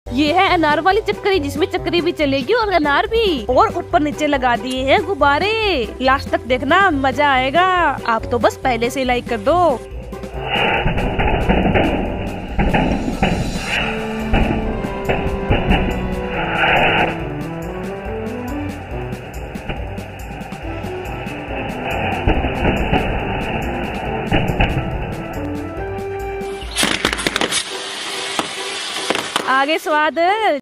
ये है अनार वाली चक्करी, जिसमें चक्करी भी चलेगी और अनार भी। और ऊपर नीचे लगा दिए हैं गुब्बारे। लास्ट तक देखना, मजा आएगा। आप तो बस पहले से लाइक कर दो। आगे स्वाद।